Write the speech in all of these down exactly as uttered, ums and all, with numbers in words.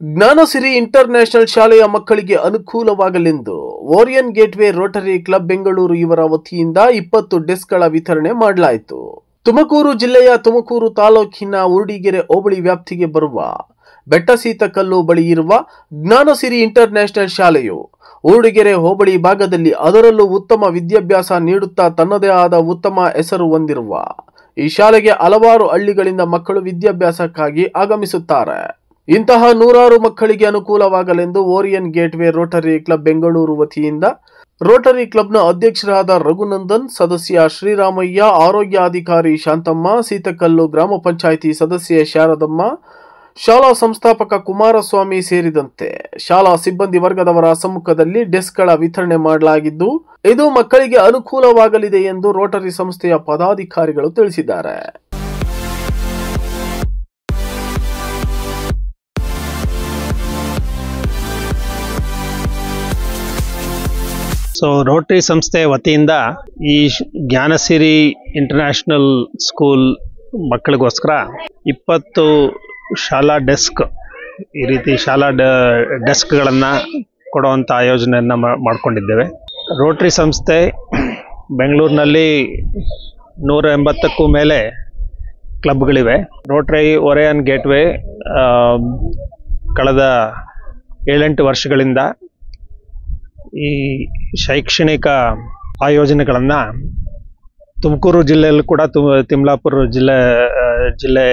Jnanasiri international ಶಾಲೆಯ ಮಕ್ಕಳಿಗೆ ಅನುಕೂಲವಾಗಲೆಂದು Orion gateway rotary club Bengaluru ಇವರ ವತಿಯಿಂದ ಇಪ್ಪತ್ತು ಡೆಸ್ಕ್ಗಳ ವಿತರಣೆ ಮಾಡಲಾಯಿತು. ತುಮಕೂರು ಜಿಲ್ಲೆಯ ತುಮಕೂರು ತಾಲೂಕಿನ ಊರ್ಡಿಗೆರೆ ಹೋಬಳಿ ವ್ಯಾಪ್ತಿಗೆ ಬರುವ ಬೆಟ್ಟಸೀತಕಲ್ಲು ಬಳಿ ಇರುವ ಜ್ಞಾನಸಿರಿ ಇಂಟರ್ನ್ಯಾಷನಲ್ ಶಾಲೆಯು ಊರ್ಡಿಗೆರೆ ಹೋಬಳಿ ಭಾಗದಲ್ಲಿ ಅದರಲ್ಲೂ ಉತ್ತಮ ವಿದ್ಯಾಭ್ಯಾಸ ನೀಡುತ್ತಾ ತನ್ನದೇ ಆದ ಉತ್ತಮ ಹೆಸರು ಹೊಂದಿರುವ ಈ ಶಾಲೆಗೆ ಹಲವಾರು ಹಳ್ಳಿಗಳಿಂದ ಮಕ್ಕಳು ವಿದ್ಯಾಭ್ಯಾಸಕ್ಕಾಗಿ ಆಗಮಿಸುತ್ತಾರೆ. ಇಂತಹ ನೂರಾರು ಮಕ್ಕಳಿಗೆ ಅನುಕೂಲವಾಗಲೆಂದು Orion gateway rotary club Bengaluru ವತಿಯಿಂದ ರೋಟರಿ ಕ್ಲಬ್ನ ಅಧ್ಯಕ್ಷರಾದ ರಘುನಂದನ್, ಸದಸ್ಯ ಶ್ರೀರಾಮಯ್ಯ, ಆರೋಗ್ಯ ಅಧಿಕಾರಿ ಶಾಂತಮ್ಮ, ಸೀತಕಲ್ಲು ಗ್ರಾಮ ಪಂಚಾಯಿತಿ ಸದಸ್ಯೆ ಶಾರದಮ್ಮ, ಶಾಲಾ ಸಂಸ್ಥಾಪಕ ಕುಮಾರಸ್ವಾಮಿ ಸೇರಿದಂತೆ ಶಾಲಾ ಸಿಬ್ಬಂದಿ ವರ್ಗದವರ ಸಮ್ಮುಖದಲ್ಲಿ ಡೆಸ್ಕ್ಗಳ ವಿತರಣೆ ಮಾಡಲಾಗಿದ್ದು, ಇದು ಮಕ್ಕಳಿಗೆ ಅನುಕೂಲವಾಗಲಿದೆ ಎಂದು ರೋಟರಿ ಸಂಸ್ಥೆಯ ಪದಾಧಿಕಾರಿಗಳು ತಿಳಿಸಿದ್ದಾರೆ. ಸೊ ರೋಟರಿ ಸಂಸ್ಥೆ ವತಿಯಿಂದ ಈ ಜ್ಞಾನಸಿರಿ ಇಂಟರ್ನ್ಯಾಷನಲ್ ಸ್ಕೂಲ್ ಮಕ್ಕಳಿಗೋಸ್ಕರ ಇಪ್ಪತ್ತು ಶಾಲಾ ಡೆಸ್ಕ್ ಈ ರೀತಿ ಶಾಲಾ ಡೆಸ್ಕ್ಗಳನ್ನು ಕೊಡುವಂಥ ಆಯೋಜನೆಯನ್ನು ಮಾಡಿಕೊಂಡಿದ್ದೇವೆ. ರೋಟರಿ ಸಂಸ್ಥೆ ಬೆಂಗಳೂರಿನಲ್ಲಿ ನೂರ ಎಂಬತ್ತಕ್ಕೂ ಮೇಲೆ ಕ್ಲಬ್ಗಳಿವೆ. ರೋಟರಿ ಓರಿಯನ್ ಗೇಟ್ವೇ ಕಳೆದ ಏಳೆಂಟು ವರ್ಷಗಳಿಂದ ಈ ಶೈಕ್ಷಣಿಕ ಆಯೋಜನೆಗಳನ್ನು ತುಮಕೂರು ಜಿಲ್ಲೆಯಲ್ಲೂ ಕೂಡ ತು ತಿಮ್ಲಾಪುರ ಜಿಲ್ಲೆ ಜಿಲ್ಲೆ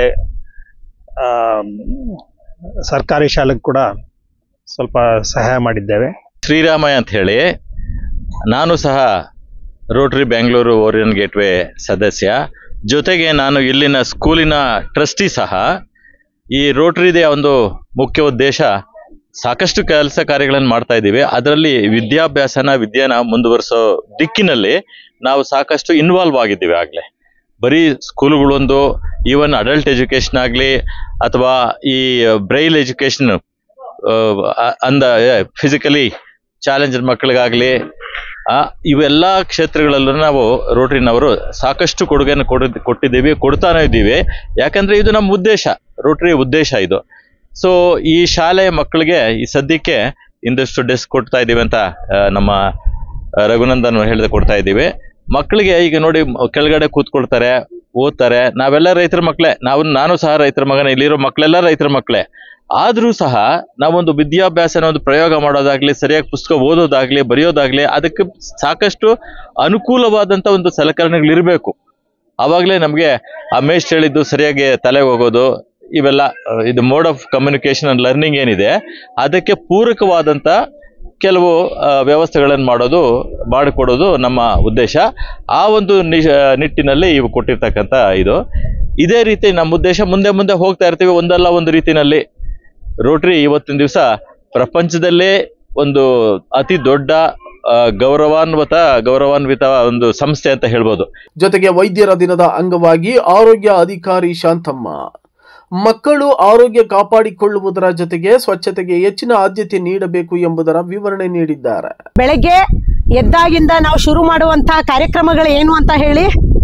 ಸರ್ಕಾರಿ ಶಾಲೆಗೆ ಕೂಡ ಸ್ವಲ್ಪ ಸಹಾಯ ಮಾಡಿದ್ದೇವೆ. ಶ್ರೀರಾಮಯ್ಯ ಅಂತ ಹೇಳಿ, ನಾನು ಸಹ ರೋಟರಿ ಬೆಂಗಳೂರು ಓರಿಯನ್ ಗೇಟ್ವೇ ಸದಸ್ಯ, ಜೊತೆಗೆ ನಾನು ಇಲ್ಲಿನ ಸ್ಕೂಲಿನ ಟ್ರಸ್ಟಿ ಸಹ. ಈ ರೋಟರಿದೇ ಒಂದು ಮುಖ್ಯ ಉದ್ದೇಶ ಸಾಕಷ್ಟು ಕೆಲಸ ಕಾರ್ಯಗಳನ್ನು ಮಾಡ್ತಾ ಇದ್ದೀವಿ. ಅದರಲ್ಲಿ ವಿದ್ಯಾಭ್ಯಾಸನ ವಿದ್ಯಾನ ಮುಂದುವರಿಸೋ ದಿಕ್ಕಿನಲ್ಲಿ ನಾವು ಸಾಕಷ್ಟು ಇನ್ವಾಲ್ವ್ ಆಗಿದ್ದೀವಿ. ಆಗಲೇ ಬರೀ ಸ್ಕೂಲುಗಳೊಂದು, ಈವನ್ ಅಡಲ್ಟ್ ಎಜುಕೇಷನ್ ಆಗಲಿ ಅಥವಾ ಈ ಬ್ರೈಲ್ ಎಜುಕೇಷನ್ ಅಂದ ಫಿಸಿಕಲಿ ಚಾಲೆಂಜ್ಡ್ ಮಕ್ಕಳಿಗಾಗಲಿ, ಇವೆಲ್ಲ ಕ್ಷೇತ್ರಗಳಲ್ಲೂ ನಾವು ರೋಟರಿನವರು ಸಾಕಷ್ಟು ಕೊಡುಗೆಯನ್ನು ಕೊಡ ಕೊಟ್ಟಿದ್ದೀವಿ ಕೊಡ್ತಾನೆ ಇದ್ದೀವಿ. ಯಾಕಂದರೆ ಇದು ನಮ್ಮ ಉದ್ದೇಶ, ರೋಟರಿ ಉದ್ದೇಶ ಇದು. ಸೊ ಈ ಶಾಲೆಯ ಮಕ್ಕಳಿಗೆ ಈ ಸದ್ಯಕ್ಕೆ ಇಂದಷ್ಟು ಡೆಸ್ಕ್ ಕೊಡ್ತಾ ಇದ್ದೀವಿ ಅಂತ ನಮ್ಮ ರಘುನಂದನ್ ಹೇಳಿದ ಕೊಡ್ತಾ ಇದ್ದೀವಿ. ಮಕ್ಕಳಿಗೆ ಈಗ ನೋಡಿ ಕೆಳಗಡೆ ಕೂತ್ಕೊಳ್ತಾರೆ, ಓದ್ತಾರೆ. ನಾವೆಲ್ಲ ರೈತರ ಮಕ್ಕಳೇ, ನಾವು ನಾನು ಸಹ ರೈತರ ಮಗನೇ, ಇಲ್ಲಿರೋ ಮಕ್ಕಳೆಲ್ಲ ರೈತರ ಮಕ್ಕಳೇ. ಆದರೂ ಸಹ ನಾವೊಂದು ವಿದ್ಯಾಭ್ಯಾಸನ ಒಂದು ಪ್ರಯೋಗ ಮಾಡೋದಾಗ್ಲಿ, ಸರಿಯಾಗಿ ಪುಸ್ತಕ ಓದೋದಾಗ್ಲಿ, ಬರೆಯೋದಾಗ್ಲಿ, ಅದಕ್ಕೆ ಸಾಕಷ್ಟು ಅನುಕೂಲವಾದಂಥ ಒಂದು ಸಲಕರಣೆಗಳಿರಬೇಕು. ಆವಾಗಲೇ ನಮಗೆ ಆ ಮೇಷ್ಟ್ರು ಹೇಳಿದ್ದು ಸರಿಯಾಗಿ ತಲೆಗೆ ಹೋಗೋದು, ಇವೆಲ್ಲ ಇದು mode of communication and learning ಏನಿದೆ ಅದಕ್ಕೆ ಪೂರಕವಾದಂಥ ಕೆಲವು ವ್ಯವಸ್ಥೆಗಳನ್ನು ಮಾಡೋದು ಮಾಡಿಕೊಡೋದು ನಮ್ಮ ಉದ್ದೇಶ. ಆ ಒಂದು ನಿಟ್ಟಿನಲ್ಲಿ ಇವು ಕೊಟ್ಟಿರ್ತಕ್ಕಂಥ ಇದು ಇದೇ ರೀತಿ ನಮ್ಮ ಉದ್ದೇಶ. ಮುಂದೆ ಮುಂದೆ ಹೋಗ್ತಾ ಇರ್ತೀವಿ ಒಂದಲ್ಲ ಒಂದು ರೀತಿಯಲ್ಲಿ. ರೋಟರಿ ಇವತ್ತಿನ ದಿವಸ ಪ್ರಪಂಚದಲ್ಲೇ ಒಂದು ಅತಿ ದೊಡ್ಡ ಗೌರವಾನ್ವಿತ ಗೌರವಾನ್ವಿತ ಒಂದು ಸಂಸ್ಥೆ ಅಂತ ಹೇಳ್ಬೋದು. ಜೊತೆಗೆ ವೈದ್ಯರ ದಿನದ ಅಂಗವಾಗಿ ಆರೋಗ್ಯ ಅಧಿಕಾರಿ ಶಾಂತಮ್ಮ ಮಕ್ಕಳು ಆರೋಗ್ಯ ಕಾಪಾಡಿಕೊಳ್ಳುವುದರ ಜೊತೆಗೆ ಸ್ವಚ್ಛತೆಗೆ ಹೆಚ್ಚಿನ ಆದ್ಯತೆ ನೀಡಬೇಕು ಎಂಬುದರ ವಿವರಣೆ ನೀಡಿದ್ದಾರೆ. ಬೆಳಗ್ಗೆ ಎದ್ದಾಗಿಂದ ನಾವು ಶುರು ಮಾಡುವಂತಹ ಕಾರ್ಯಕ್ರಮಗಳು ಏನು ಅಂತ ಹೇಳಿ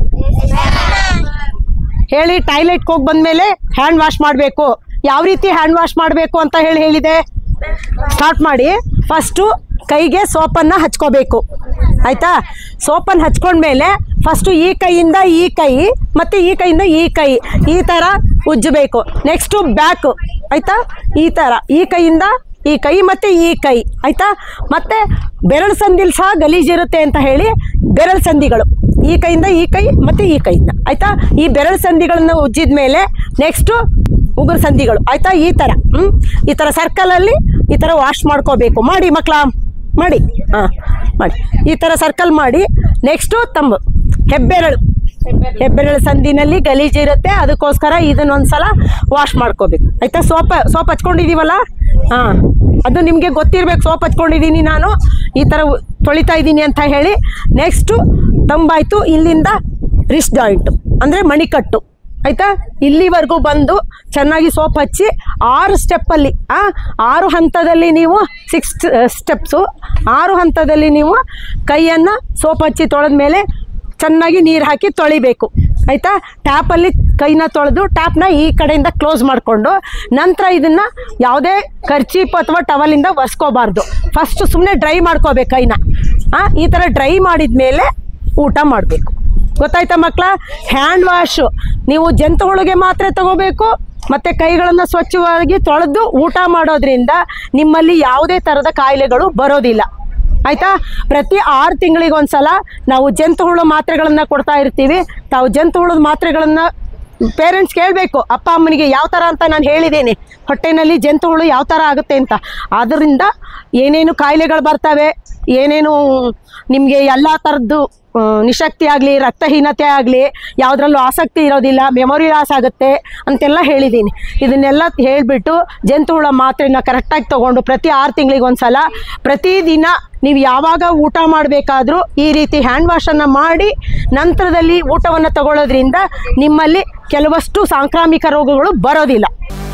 ಹೇಳಿ ಟಾಯ್ಲೆಟ್ಗೆ ಹೋಗಿ ಬಂದ್ಮೇಲೆ ಹ್ಯಾಂಡ್ ವಾಶ್ ಮಾಡಬೇಕು. ಯಾವ ರೀತಿ ಹ್ಯಾಂಡ್ ವಾಶ್ ಮಾಡಬೇಕು ಅಂತ ಹೇಳಿ ಹೇಳಿದೆ. ಸ್ಟಾರ್ಟ್ ಮಾಡಿ. ಫಸ್ಟು ಕೈಗೆ ಸೋಪನ್ನು ಹಚ್ಕೋಬೇಕು, ಆಯಿತಾ? ಸೋಪನ್ನು ಹಚ್ಕೊಂಡ್ಮೇಲೆ ಫಸ್ಟು ಈ ಕೈಯಿಂದ ಈ ಕೈ ಮತ್ತು ಈ ಕೈಯಿಂದ ಈ ಕೈ ಈ ಥರ ಉಜ್ಜಬೇಕು. ನೆಕ್ಸ್ಟು ಬ್ಯಾಕು, ಆಯಿತಾ? ಈ ಥರ ಈ ಕೈಯಿಂದ ಈ ಕೈ ಮತ್ತು ಈ ಕೈ, ಆಯಿತಾ? ಮತ್ತು ಬೆರಳು ಸಂದಿಲಿ ಸಹ ಗಲೀಜಿರುತ್ತೆ ಅಂತ ಹೇಳಿ ಬೆರಳು ಸಂದಿಗಳು ಈ ಕೈಯಿಂದ ಈ ಕೈ ಮತ್ತು ಈ ಕೈಯಿಂದ, ಆಯಿತಾ? ಈ ಬೆರಳು ಸಂದಿಗಳನ್ನು ಉಜ್ಜಿದ ಮೇಲೆ ನೆಕ್ಸ್ಟು ಉಗುರು ಸಂದಿಗಳು, ಆಯಿತಾ? ಈ ಥರ ಹ್ಞೂ ಈ ಥರ ಸರ್ಕಲಲ್ಲಿ ಈ ಥರ ವಾಶ್ ಮಾಡ್ಕೋಬೇಕು. ಮಾಡಿ ಮಕ್ಕಳ, ಮಾಡಿ. ಹಾಂ ಮಾಡಿ. ಈ ಥರ ಸರ್ಕಲ್ ಮಾಡಿ. ನೆಕ್ಸ್ಟು ತಂಬು ಹೆಬ್ಬೆರಳು ಹೆಬ್ಬೆರಳು ಸಂದಿನಲ್ಲಿ ಗಲೀಜಿರುತ್ತೆ, ಅದಕ್ಕೋಸ್ಕರ ಇದನ್ನೊಂದು ಸಲ ವಾಶ್ ಮಾಡ್ಕೋಬೇಕು, ಆಯಿತಾ? ಸೋಪ ಸೋಪ್ ಹಚ್ಕೊಂಡಿದ್ದೀವಲ್ಲ, ಹಾಂ ಅದು ನಿಮಗೆ ಗೊತ್ತಿರಬೇಕು. ಸೋಪ್ ಹಚ್ಕೊಂಡಿದ್ದೀನಿ ನಾನು, ಈ ಥರ ತೊಳಿತಾ ಇದ್ದೀನಿ ಅಂತ ಹೇಳಿ. ನೆಕ್ಸ್ಟು ತಂಬಾಯಿತು, ಇಲ್ಲಿಂದ ರಿಸ್ಟ್ ಜಾಯಿಂಟು ಅಂದರೆ ಮಣಿಕಟ್ಟು, ಆಯಿತಾ? ಇಲ್ಲಿವರೆಗೂ ಬಂದು ಚೆನ್ನಾಗಿ ಸೋಪ್ ಹಚ್ಚಿ ಆರು ಸ್ಟೆಪ್ಪಲ್ಲಿ ಆರು ಹಂತದಲ್ಲಿ ನೀವು ಸಿಕ್ಸ್ ಸ್ಟೆಪ್ಸು ಆರು ಹಂತದಲ್ಲಿ ನೀವು ಕೈಯನ್ನು ಸೋಪ್ ಹಚ್ಚಿ ತೊಳೆದ ಮೇಲೆ ಚೆನ್ನಾಗಿ ನೀರು ಹಾಕಿ ತೊಳಿಬೇಕು. ಆಯಿತಾ. ಟ್ಯಾಪಲ್ಲಿ ಕೈನ ತೊಳೆದು ಟ್ಯಾಪ್ನ ಈ ಕಡೆಯಿಂದ ಕ್ಲೋಸ್ ಮಾಡಿಕೊಂಡು ನಂತರ ಇದನ್ನು ಯಾವುದೇ ಕರ್ಚೀಪ್ ಅಥವಾ ಟವಲಿಂದ ಒರೆಸ್ಕೋಬಾರ್ದು. ಫಸ್ಟ್ ಸುಮ್ಮನೆ ಡ್ರೈ ಮಾಡ್ಕೋಬೇಕು ಕೈನ. ಹಾಂ, ಈ ಥರ ಡ್ರೈ ಮಾಡಿದ ಮೇಲೆ ಊಟ ಮಾಡಬೇಕು. ಗೊತ್ತಾಯ್ತಾ ಮಕ್ಕಳ? ಹ್ಯಾಂಡ್ ವಾಶು ನೀವು ಜಂತುಗಳಿಗೆ ಮಾತ್ರ ತಗೋಬೇಕು, ಮತ್ತು ಕೈಗಳನ್ನು ಸ್ವಚ್ಛವಾಗಿ ತೊಳೆದು ಊಟ ಮಾಡೋದ್ರಿಂದ ನಿಮ್ಮಲ್ಲಿ ಯಾವುದೇ ಥರದ ಕಾಯಿಲೆಗಳು ಬರೋದಿಲ್ಲ. ಆಯಿತಾ. ಪ್ರತಿ ಆರು ತಿಂಗಳಿಗೊಂದು ಸಲ ನಾವು ಜಂತುಹುಳು ಮಾತ್ರೆಗಳನ್ನು ಕೊಡ್ತಾ ಇರ್ತೀವಿ. ತಾವು ಜಂತುಹುಳದ ಮಾತ್ರೆಗಳನ್ನು ಪೇರೆಂಟ್ಸ್ ಕೇಳಬೇಕು, ಅಪ್ಪ ಅಮ್ಮನಿಗೆ ಯಾವ ಥರ ಅಂತ ನಾನು ಹೇಳಿದ್ದೀನಿ, ಹೊಟ್ಟೆನಲ್ಲಿ ಜಂತುಹುಳು ಯಾವ ಥರ ಆಗುತ್ತೆ ಅಂತ. ಆದ್ದರಿಂದ ಏನೇನು ಕಾಯಿಲೆಗಳು ಬರ್ತವೆ, ಏನೇನು ನಿಮಗೆ ಎಲ್ಲ ಥರದ್ದು ನಿಶಕ್ತಿ ಆಗಲಿ, ರಕ್ತಹೀನತೆ ಆಗಲಿ, ಯಾವುದ್ರಲ್ಲೂ ಆಸಕ್ತಿ ಇರೋದಿಲ್ಲ, ಮೆಮೊರಿ ಲಾಸ್ ಆಗುತ್ತೆ ಅಂತೆಲ್ಲ ಹೇಳಿದ್ದೀನಿ. ಇದನ್ನೆಲ್ಲ ಹೇಳಿಬಿಟ್ಟು ಜಂತುಹುಳ ಮಾತ್ರೆನ ಕರೆಕ್ಟಾಗಿ ತೊಗೊಂಡು ಪ್ರತಿ ಆರು ತಿಂಗಳಿಗೊಂದು ಸಲ ಪ್ರತಿದಿನ ನೀವು ಯಾವಾಗ ಊಟ ಮಾಡಬೇಕಾದ್ರೂ ಈ ರೀತಿ ಹ್ಯಾಂಡ್ ವಾಶನ್ನು ಮಾಡಿ ನಂತರದಲ್ಲಿ ಊಟವನ್ನು ತಗೊಳ್ಳೋದ್ರಿಂದ ನಿಮ್ಮಲ್ಲಿ ಕೆಲವಷ್ಟು ಸಾಂಕ್ರಾಮಿಕ ರೋಗಗಳು ಬರೋದಿಲ್ಲ.